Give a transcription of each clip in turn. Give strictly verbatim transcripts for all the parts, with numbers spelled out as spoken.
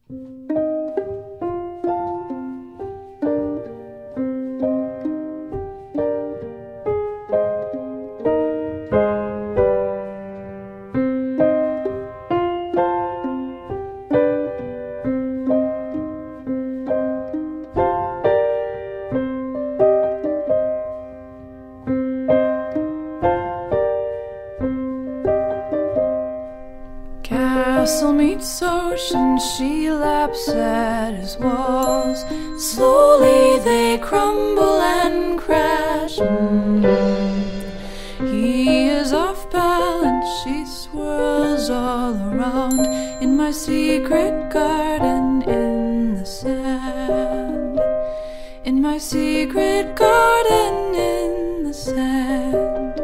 Castle meets ocean, she laps at his walls. Slowly they crumble and crash. He is off balance, she swirls all around. In my secret garden in the sand. In my secret garden in the sand.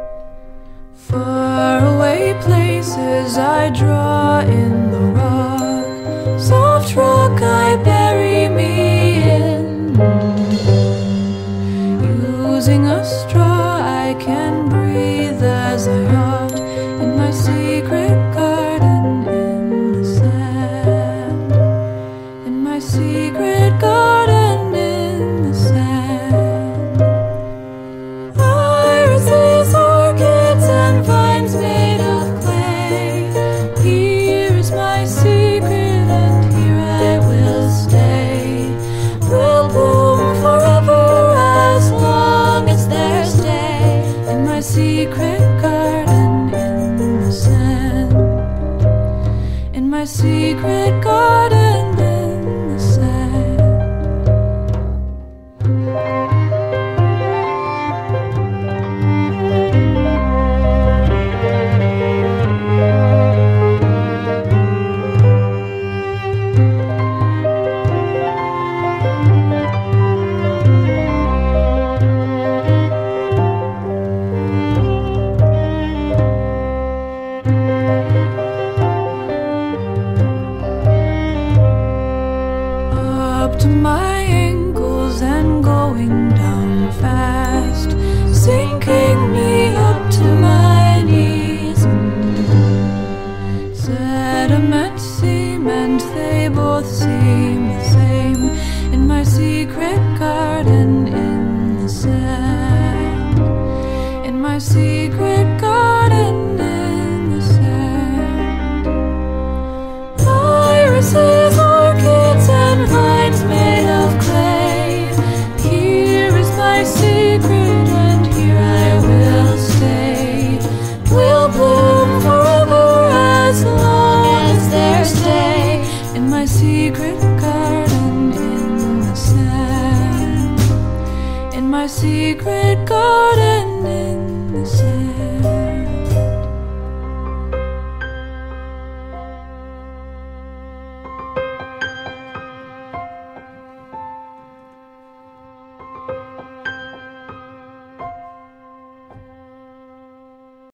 Far away places I draw in the rock. Soft rock I bury me in. Using a straw I can breathe as I ought. In my secret garden in the sand. In my secret garden in the sand. Irises, orchids and vines made of clay. Here is my secret and here I will stay. Will bloom forever as long as there's day. In my secret garden in the sand. In my secret garden in the sand. Up to my ankles and going down fast, sinking me up to my knees. Sediment, cement, they both seem the same. In my secret garden in the sand. In my secret garden in the sand. Irises, orchids and vines made of clay. Here is my secret and here I will stay. Will bloom forever as long as there's day. In my secret garden in the sand. In my secret garden in the sand.